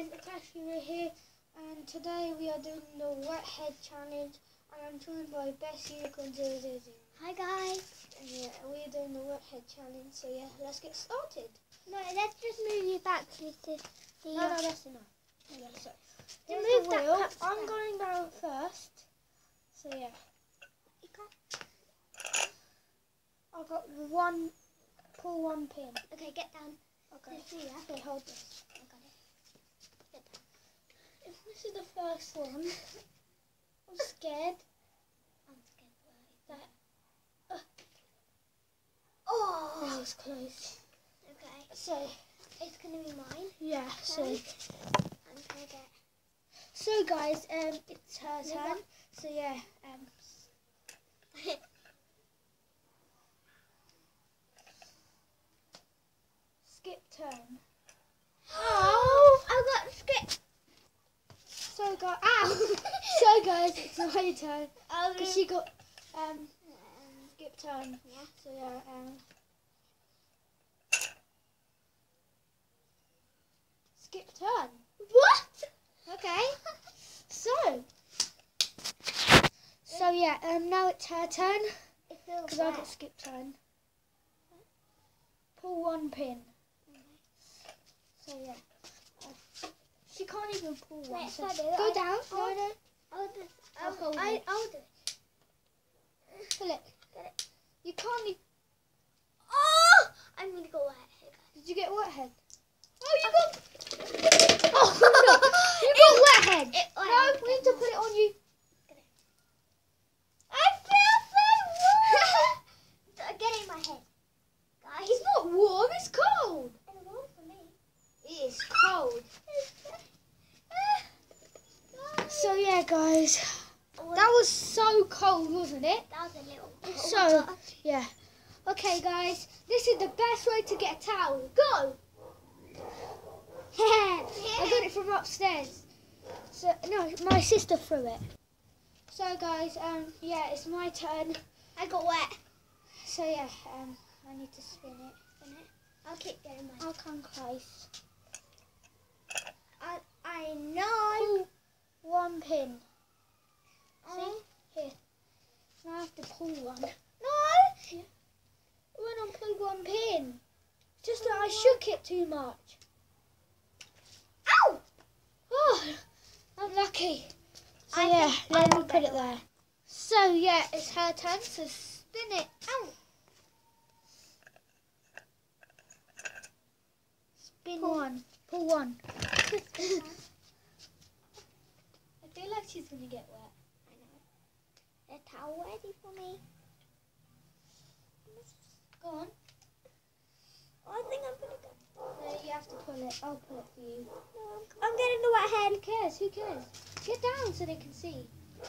guys, Atashi, we're here, and today we are doing the wet head challenge, and I'm joined by Best Unicorn 000. Hi guys. And yeah, we're doing the wet head challenge, so yeah, let's get started. No, let's just move you back to the No, that's enough. Yeah, so here's move the that wheel. cup I'm down. going down first, so yeah. You can't. I've got pull one pin. Okay, get down. Okay, Let's do that. okay, hold this. I got it. Get down. If this is the first one, I'm scared. I'm scared. That Oh. was close. Okay. So, It's gonna be mine. yeah, so... I'm gonna get. So guys, it's her Move turn. on. So yeah, skip turn. Oh, I got skipped. So guys, so guys, it's my turn. Cause she got skip turn. Yeah. So yeah, skip turn. What? Okay. So yeah, now it's her turn. It feels Because I wet. got skip turn. Pull one pin. So yeah. She can't even pull one. Wait, So if I do it, go down. I'll No. I'll do it. I'll hold it. I'll do it. Pull it. Get it. You can't even. Oh! I'm gonna go wet. Here, guys. Did you get wet head? Oh, you got. Oh no! You got wet head. No, we need to put it on you. I feel so warm. Get in my head, guys. It's not warm. It's cold. It's warm for me. It is cold. So yeah, guys, that was so cold, wasn't it? That was a little cold. So yeah. Okay, guys, this is the best way to get a towel. Go. I got it from upstairs. So no, my sister threw it. So guys, yeah, it's my turn. I got wet. So yeah, I need to spin it. I'll keep getting my. I'll come close. I know. Pull one pin. Oh. See? Here. Now I have to pull one. No. Yeah. When I pulled one pin. Just that I shook it too much. Ow! Oh, I'm lucky. So I yeah, think let I me will put get it there. So yeah, it's her turn, so spin it. Ow! Spin Pull. one. Pull one. I feel like she's going to get wet. I know. The towel ready for me. Go on. Oh, I think I'm gonna go. No, you have to pull it. I'll pull it for you. No, I'm getting the wet head. Who cares? Who cares? Get down so they can see.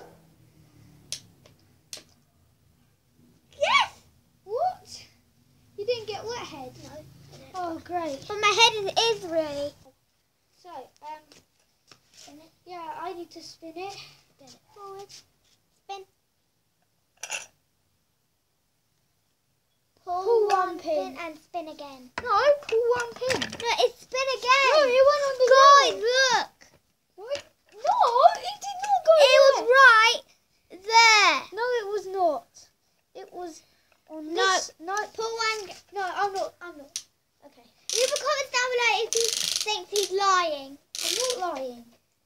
Yes! What? You didn't get wet head? No. Oh, great. But my head is ready. So, yeah, I need to spin it. Spin it forward. Spin. Pull one pin. and spin again. No, pull one pin. No, it's spin again. No, it went on the Guys, wall. look. What? No, it did not go It there. was right there. No, it was not. It was on No. this. No, Pull one. no, I'm not. Okay. Leave a comment down below if you think he's lying. I'm not lying.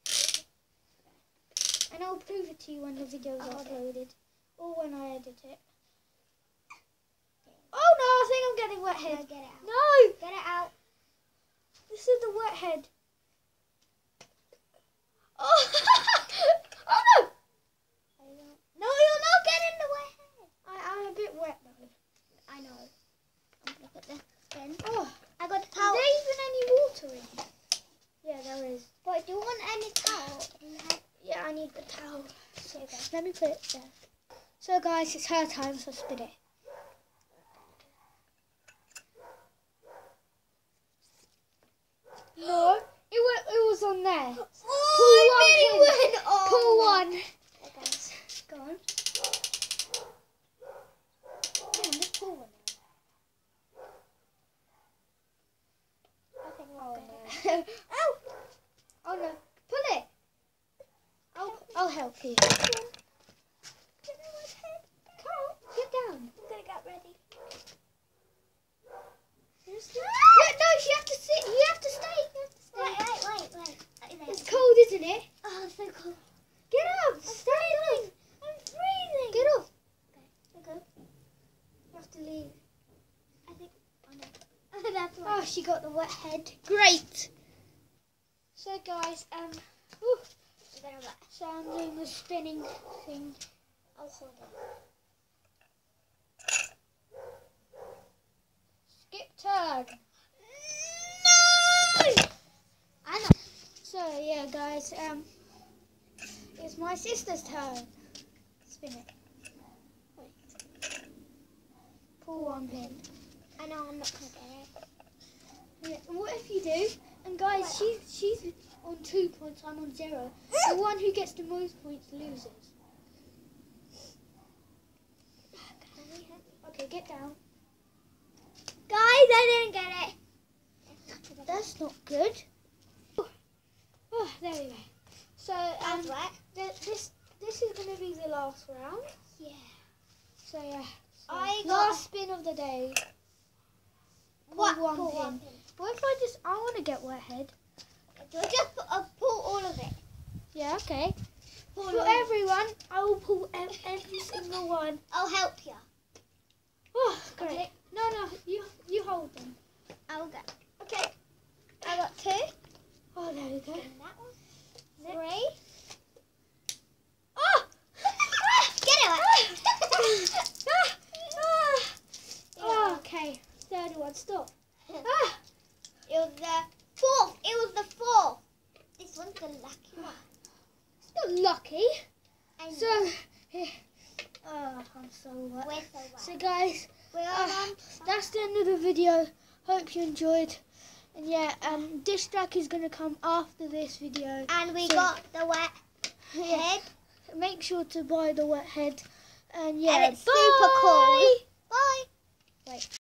And I'll prove it to you when the video is uploaded. Or when I edit it. Oh no, I think I'm getting wet No, head. get it out. No! Get it out. This is the wet head. Oh, oh no! No, you're not getting the wet head. I'm a bit wet though. I know. I'm gonna put the spin. Oh, I got the is towel. there even any water in? Yeah, there is. But do you want any towel? Yeah, I need the towel. So let me put it there. So guys, it's her time, so spin it. No, it was on there. Oh, Pull one. Okay. Go on. Come on, let's pull one now. I think we'll Ow! help you. Get on my head. Come, get down. I'm gonna get ready. Seriously? No, you have to sit. You have to stay. You have to stay. Wait. It's cold, isn't it? Oh, it's so cool. Get up. Stay down. I'm freezing. Get off. Okay. You have to leave. I think. Oh no. That's why. Oh, she got the wet head. Great. So, guys, whew, so I'm doing the spinning thing. I'll hold it. Skip turn. No! I know. So yeah, guys, it's my sister's turn. Spin it. Wait. Pull one pin. I know I'm not gonna get it. Yeah, and what if you do? And guys, she's on 2 points. I'm on 0. The one who gets the most points loses. Okay, get down. Guys, I didn't get it. That's not good. Oh, there we go. So That's right. this is gonna be the last round. Yeah. So yeah. So I got last spin of the day. What? Pull Pull one pin. What if I want to get wet head? Just pull all of it. Yeah, okay. Pull For all of it. everyone, I will pull every single one. I'll help you. Oh, great. Okay. No, you hold them. I'll go. Okay. I got 2. Oh, there we go. And that one. 3. Oh! Get it! Oh, okay. Third one, stop. Ah! It was the 4th. It was the 4th. This one's the lucky one. It's not lucky. I know. So, yeah. Oh, I'm so wet. We're so wet. So, guys, We're on. that's the end of the video. Hope you enjoyed. And yeah, dish track is gonna come after this video. And we So- got the wet Yeah. head. Make sure to buy the wet head. And yeah, And it's bye. super cool. Bye. Wait.